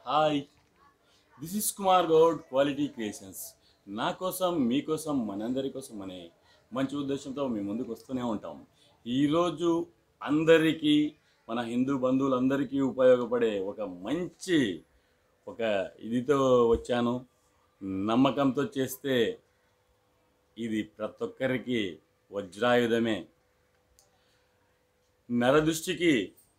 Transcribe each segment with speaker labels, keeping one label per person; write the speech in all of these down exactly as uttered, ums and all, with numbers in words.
Speaker 1: Hi, this is Kumar Goud quality creations. నా కోసం మీకోసం మనందరి కోసం అనే మంచి ఉద్దేశంతో మీ ముందుకు వస్తూనే ఉంటాం. ఈరోజు అందరికీ మన హిందూ బంధువులందరికీ ఉపయోగపడే ఒక మంచి ఒక ఇదితో వచ్చాను. నమ్మకంతో చేస్తే ఇది ప్రతి ఒక్కరికి వజ్రాయుధమే. నరదృష్టికి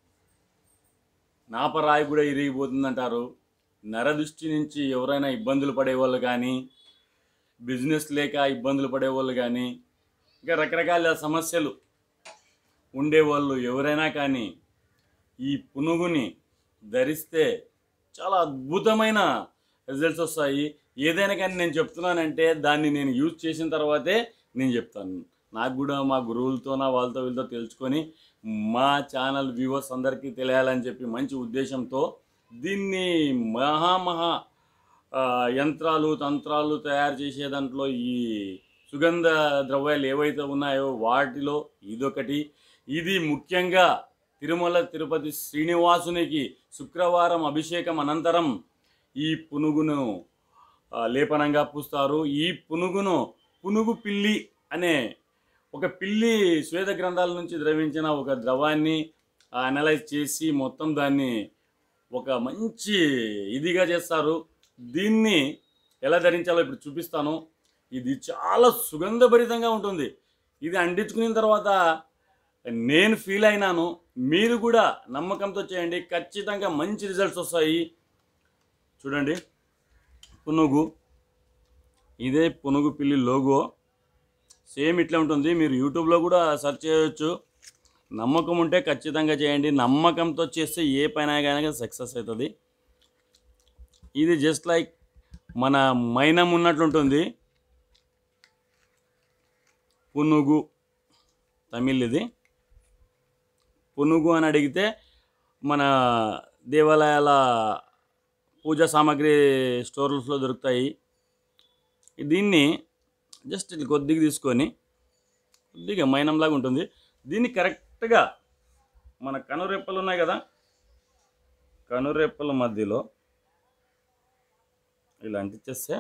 Speaker 1: నాపరాయి కూడా ఇరిగిపోతుందంటారు. నరదృష్టి నుంచి ఎవరైనా ఇబ్బందులు పడేవాళ్ళు కానీ, బిజినెస్ లేక ఇబ్బందులు పడేవాళ్ళు కానీ, ఇంకా రకరకాల సమస్యలు ఉండేవాళ్ళు ఎవరైనా కానీ ఈ పునుగుని ధరిస్తే చాలా అద్భుతమైన రిజల్ట్స్ వస్తాయి. ఏదైనా కానీ నేను చెప్తున్నానంటే దాన్ని నేను యూజ్ చేసిన తర్వాతే నేను చెప్తాను. నాకు కూడా మా గురువులతోన వాళ్ళతో వీళ్ళతో తెలుసుకొని మా ఛానల్ వ్యూవర్స్ అందరికీ తెలియాలని చెప్పి మంచి ఉద్దేశంతో దీన్ని మహామహా యంత్రాలు తంత్రాలు తయారు చేసే దాంట్లో ఈ సుగంధ ద్రవ్యాలు ఏవైతే ఉన్నాయో వాటిలో ఇదొకటి. ఇది ముఖ్యంగా తిరుమల తిరుపతి శ్రీనివాసునికి శుక్రవారం అభిషేకం అనంతరం ఈ పునుగును లేపనంగా పూస్తారు. ఈ పునుగును పునుగు పిల్లి అనే ఒక పిల్లి శ్వేత గ్రంథాల నుంచి ద్రవించిన ఒక ద్రవాన్ని అనలైజ్ చేసి మొత్తం దాన్ని ఒక మంచి ఇదిగా చేస్తారు. దీన్ని ఎలా ధరించాలో ఇప్పుడు చూపిస్తాను. ఇది చాలా సుగంధభరితంగా ఉంటుంది. ఇది అంటించుకున్న తర్వాత నేను ఫీల్ అయినాను. మీరు కూడా నమ్మకంతో చేయండి, ఖచ్చితంగా మంచి రిజల్ట్స్ వస్తాయి. చూడండి, పునుగు, ఇదే పునుగు పిల్లి లోగో సేమ్ ఇట్లా ఉంటుంది. మీరు యూట్యూబ్లో కూడా సెర్చ్ చేయవచ్చు. నమ్మకం ఉంటే ఖచ్చితంగా చేయండి. నమ్మకంతో చేస్తే ఏ పైన కానీ సక్సెస్ అవుతుంది. ఇది జస్ట్ లైక్ మన మైనం ఉన్నట్లుంటుంది. పునుగు తమిళ్, ఇది పునుగు అని అడిగితే మన దేవాలయాల పూజా సామాగ్రి స్టోర్స్లో దొరుకుతాయి. దీన్ని జస్ట్ ఇది కొద్దిగా తీసుకొని కొద్దిగా మైనంలాగా ఉంటుంది. దీన్ని కరెక్ట్గా మన కనురెప్పలు ఉన్నాయి కదా, కనురెప్పల మధ్యలో ఇలా అంటించేస్తే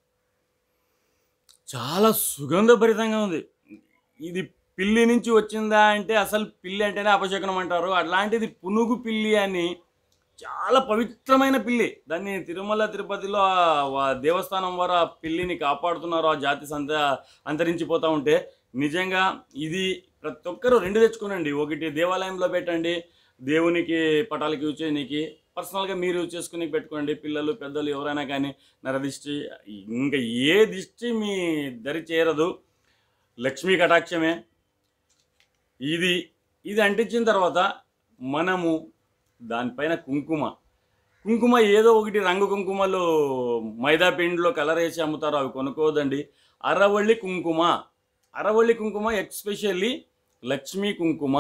Speaker 1: చాలా సుగంధభరితంగా ఉంది. ఇది పిల్లి నుంచి వచ్చిందా అంటే అసలు పిల్లి అంటేనే అపశకునం అంటారు. అట్లాంటిది పునుగు పిల్లి అని చాలా పవిత్రమైన పిల్లి. దాన్ని తిరుమల తిరుపతిలో దేవస్థానం వారు ఆ పిల్లిని కాపాడుతున్నారు. ఆ జాతి సంత అంతరించిపోతూ ఉంటే నిజంగా ఇది ప్రతి ఒక్కరూ రెండు తెచ్చుకోనండి. ఒకటి దేవాలయంలో పెట్టండి, దేవునికి పటాలకి యూజ్ చేయడానికి, పర్సనల్గా మీరు యూజ్ చేసుకుని పెట్టుకోండి. పిల్లలు పెద్దలు ఎవరైనా కానీ నరదిష్టి ఇంకా ఏ దిష్టి మీ దరి చేరదు. లక్ష్మీ కటాక్షమే. ఇది ఇది అంటించిన తర్వాత మనము దానిపైన కుంకుమ కుంకుమ ఏదో ఒకటి రంగు కుంకుమలు మైదా పిండిలో కలర్ వేసి అమ్ముతారు, అవి కొనుక్కోవద్దండి. అరవల్లి కుంకుమ, అరవల్లి కుంకుమ ఎక్స్పెషల్లీ లక్ష్మీ కుంకుమ.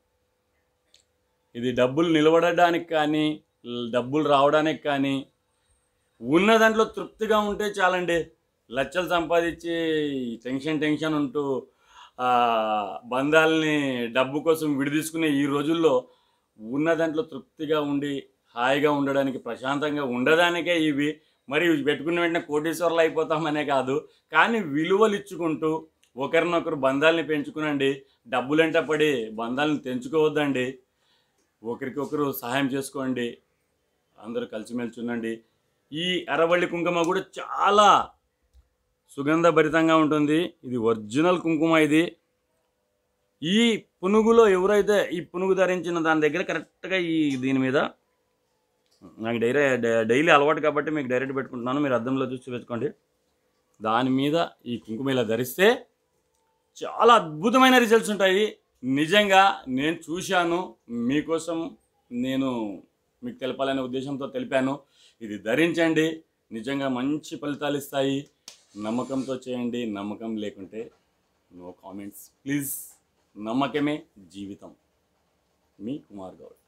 Speaker 1: ఇది డబ్బులు నిలబడడానికి కానీ డబ్బులు రావడానికి కానీ ఉన్న దాంట్లో తృప్తిగా ఉంటే చాలండి. లక్షలు సంపాదించి టెన్షన్ టెన్షన్ ఉంటూ బంధాలని డబ్బు కోసం విడిదీసుకునే ఈ రోజుల్లో ఉన్న దాంట్లో తృప్తిగా ఉండి హాయిగా ఉండడానికి, ప్రశాంతంగా ఉండడానికే ఇవి. మరి పెట్టుకున్న వెంటనే కోటీశ్వర్లు అయిపోతామనే కాదు, కానీ విలువలు ఇచ్చుకుంటూ ఒకరినొకరు బంధాలని పెంచుకునండి. డబ్బులంట పడి బంధాలను తెంచుకోవద్దండి. ఒకరికొకరు సహాయం చేసుకోండి, అందరూ కలిసిమెలిసి ఉండండి. ఈ అరవల్లి కుంకుమ కూడా చాలా సుగంధభరితంగా ఉంటుంది. ఇది ఒరిజినల్ కుంకుమ. ఇది ఈ పునుగులో ఎవరైతే ఈ పునుగు ధరించిన దాని దగ్గర కరెక్ట్గా ఈ దీని మీద నాకు డైరీ డైలీ అలవాటు కాబట్టి మీకు డైరెక్ట్ పెట్టుకుంటున్నాను, మీరు అద్దంలో చూసి పెట్టుకోండి. దాని మీద ఈ కుంకుమ ఇలా ధరిస్తే చాలా అద్భుతమైన రిజల్ట్స్ ఉంటాయి. నిజంగా నేను చూశాను, మీకోసం నేను మీకు తెలపాలనే ఉద్దేశంతో తెలిపాను. ఇది ధరించండి, నిజంగా మంచి ఫలితాలు ఇస్తాయి. నమ్మకంతో చేయండి. నమ్మకం లేకుంటే నో కామెంట్స్ ప్లీజ్. నమ్మకమే జీవితం. మీ కుమార్ గౌడ్.